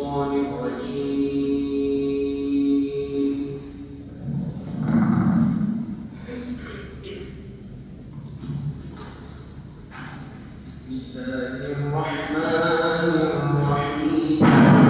الشيطان الرجيم. بسم الله الرحمن الرحيم.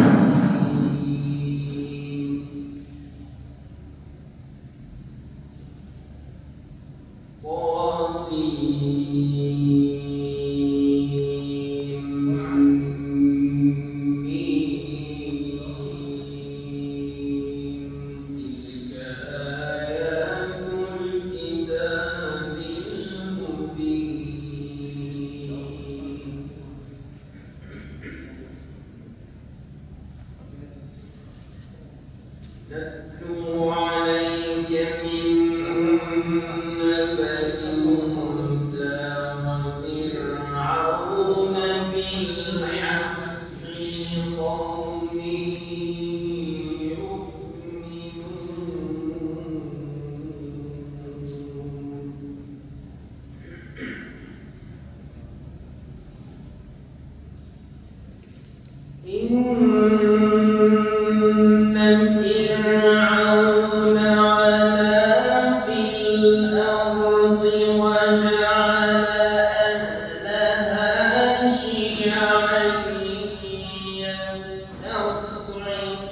نتلو عليك من نبأ موسى وفرعون بالحق لقوم يؤمنون. فرعون علا في الأرض وجعل أهلها شيعا يستضعف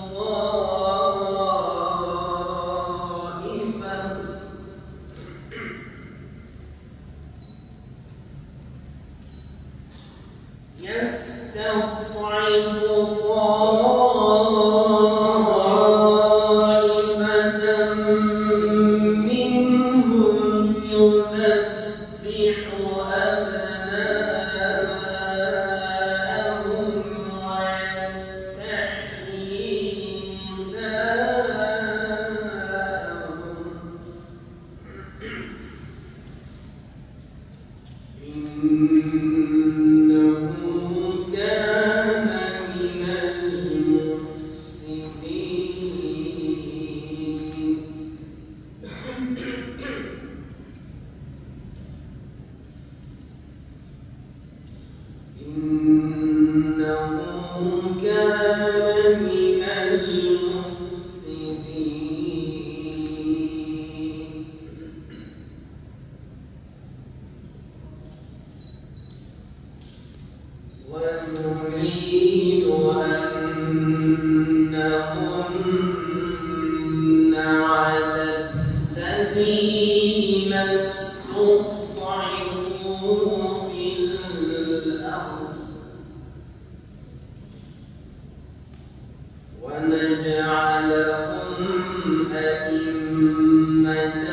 منهم يذبح أبناءهم ويستحيي نساءهم إنه كان من المفسدين. إنه كان من المفسدين. ونريد أن نمن على الذين استضعفوا في الأرض ونجعلهم أئمة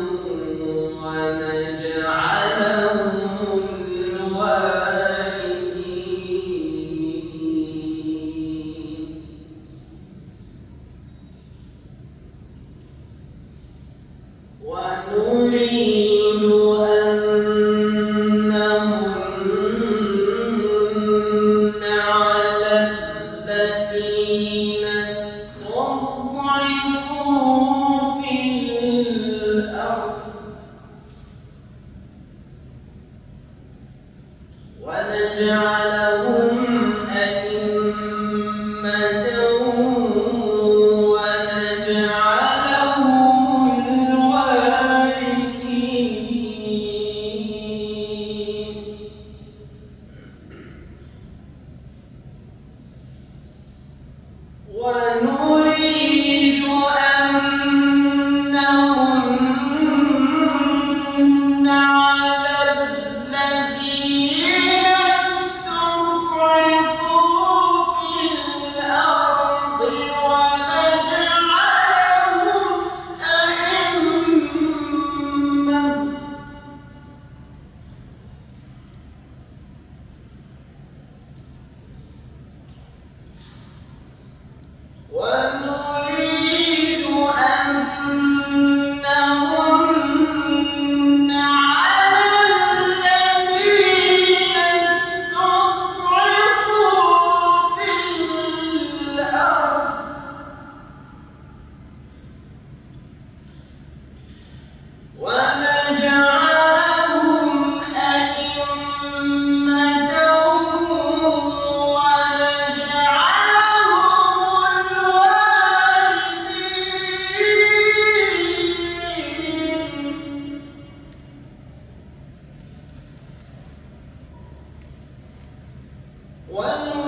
ونجعلهم الوارثين. ونريد أن نمن على الذين استضعفوا في الأرض ونجعلهم أئمة ونجعلهم الوارثين. ونريد أن نمن على الذين استضعفوا ونريد